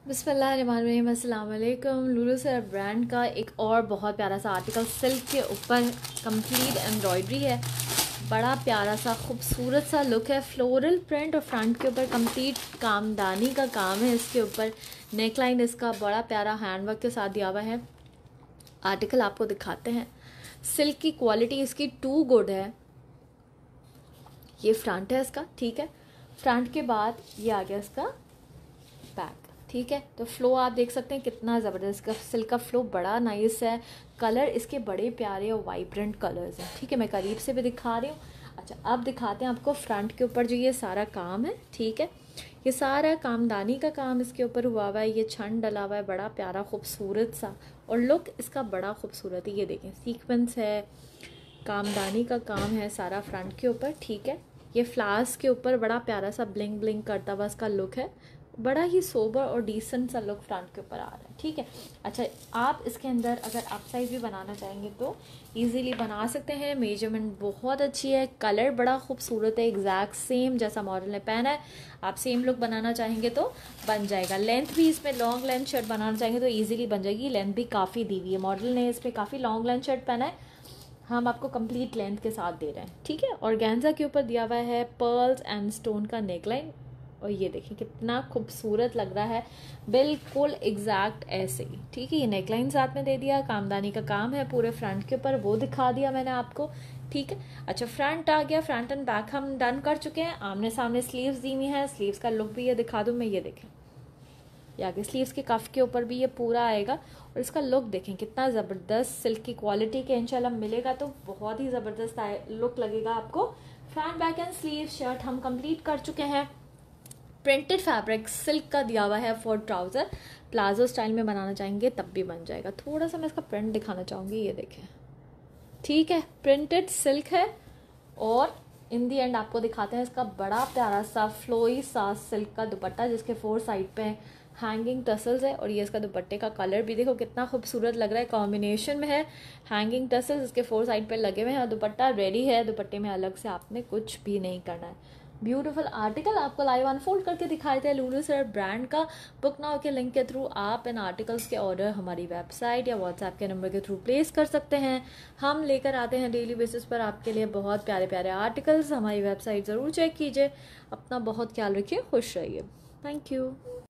बिस्मिल्लाहिर्रहमानिर्रहीम, अस्सलाम वालेकुम। लुलू सर ब्रांड का एक और बहुत प्यारा सा आर्टिकल सिल्क के ऊपर कंप्लीट एम्ब्रॉयडरी है। बड़ा प्यारा सा खूबसूरत सा लुक है, फ्लोरल प्रिंट और फ्रंट के ऊपर कंप्लीट कामदानी का काम है। इसके ऊपर नेकलाइन इसका बड़ा प्यारा हैंडवर्क के साथ दिया हुआ है। आर्टिकल आपको दिखाते हैं। सिल्क की क्वालिटी इसकी टू गुड है। ये फ्रंट है इसका, ठीक है। फ्रंट के बाद ये आ गया इसका बैक, ठीक है। तो फ्लो आप देख सकते हैं कितना ज़बरदस्त का सिल्क का फ्लो बड़ा नाइस है। कलर इसके बड़े प्यारे और वाइब्रेंट कलर्स हैं, ठीक है। मैं करीब से भी दिखा रही हूँ। अच्छा, अब दिखाते हैं आपको फ्रंट के ऊपर जो ये सारा काम है, ठीक है। ये सारा कामदानी का काम इसके ऊपर हुआ हुआ है। ये छन डला हुआ है, बड़ा प्यारा खूबसूरत सा, और लुक इसका बड़ा खूबसूरत है। ये देखें, सीक्वेंस है, कामदानी का काम है सारा फ्रंट के ऊपर, ठीक है। ये फ्लावर्स के ऊपर बड़ा प्यारा सा ब्लिंग ब्लिंग करता हुआ इसका लुक है। बड़ा ही सोबर और डिसेंट सा लुक फ्रंट के ऊपर आ रहा है, ठीक है। अच्छा, आप इसके अंदर अगर आप साइज भी बनाना चाहेंगे तो इजीली बना सकते हैं। मेजरमेंट बहुत अच्छी है, कलर बड़ा खूबसूरत है, एग्जैक्ट सेम जैसा मॉडल ने पहना है। आप सेम लुक बनाना चाहेंगे तो बन जाएगा। लेंथ भी इसमें लॉन्ग लेंथ शर्ट बनाना चाहेंगे तो ईजिली बन जाएगी। लेंथ भी काफ़ी दी हुई है, मॉडल ने इस पर काफ़ी लॉन्ग लेंथ शर्ट पहना है। हम आपको कंप्लीट लेंथ के साथ दे रहे हैं, ठीक है। ऑर्गेन्जा के ऊपर दिया हुआ है पर्ल्स एंड स्टोन का नेकलाइन, और ये देखिए कितना खूबसूरत लग रहा है, बिल्कुल एग्जैक्ट ऐसे ही, ठीक है। ये नेकलाइन साथ में दे दिया, कामदानी का काम है पूरे फ्रंट के ऊपर, वो दिखा दिया मैंने आपको, ठीक है। अच्छा, फ्रंट आ गया। फ्रंट एंड बैक हम डन कर चुके हैं। आमने सामने स्लीव्स दी हुई हैं। स्लीव्स का लुक भी ये दिखा दूँ मैं, ये देखें, ये आगे स्लीव्स के कफ के ऊपर भी ये पूरा आएगा। और इसका लुक देखें कितना ज़बरदस्त सिल्क की क्वालिटी के इंशाल्लाह मिलेगा तो बहुत ही ज़बरदस्त लुक लगेगा आपको। Front back and sleeve shirt हम कंप्लीट कर चुके हैं। प्रिंटेड फैब्रिक सिल्क का दिया हुआ है फॉर ट्राउज़र। प्लाजो स्टाइल में बनाना चाहेंगे तब भी बन जाएगा। थोड़ा सा मैं इसका प्रिंट दिखाना चाहूँगी, ये देखें, ठीक है। प्रिंटेड सिल्क है और इन दी एंड आपको दिखाते हैं इसका बड़ा प्यारा सा फ्लोई सा सिल्क का दुपट्टा, जिसके 4 साइड पे हैंगिंग टसल्स है। और ये इसका दुपट्टे का कलर भी देखो कितना खूबसूरत लग रहा है, कॉम्बिनेशन में है। हैंगिंग टसल्स इसके 4 साइड पे लगे हुए हैं और दुपट्टा रेडी है। दुपट्टे में अलग से आपने कुछ भी नहीं करना है। ब्यूटीफुल आर्टिकल आपको लाइव अनफोल्ड करके दिखाए थे लुलू सर ब्रांड का। बुक नाउ के लिंक के थ्रू आप इन आर्टिकल्स के ऑर्डर हमारी वेबसाइट या व्हाट्सएप के नंबर के थ्रू प्लेस कर सकते हैं। हम लेकर आते हैं डेली बेसिस पर आपके लिए बहुत प्यारे प्यारे आर्टिकल्स। हमारी वेबसाइट ज़रूर चेक कीजिए। अपना बहुत ख्याल रखिए, खुश रहिए। Thank you.